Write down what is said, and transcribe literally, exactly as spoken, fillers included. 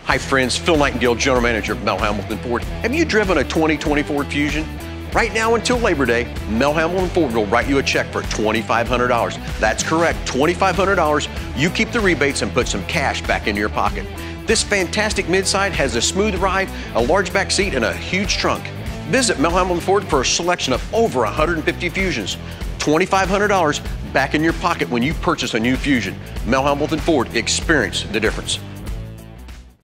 Hi friends, Phil Nightingale, General Manager of Mel Hambelton Ford. Have you driven a twenty twenty Ford Fusion? Right now until Labor Day, Mel Hambelton Ford will write you a check for twenty-five hundred dollars. That's correct, twenty-five hundred dollars. You keep the rebates and put some cash back into your pocket. This fantastic midsize has a smooth ride, a large back seat, and a huge trunk. Visit Mel Hambelton Ford for a selection of over one hundred fifty Fusions. twenty-five hundred dollars back in your pocket when you purchase a new Fusion. Mel Hambelton Ford, experience the difference.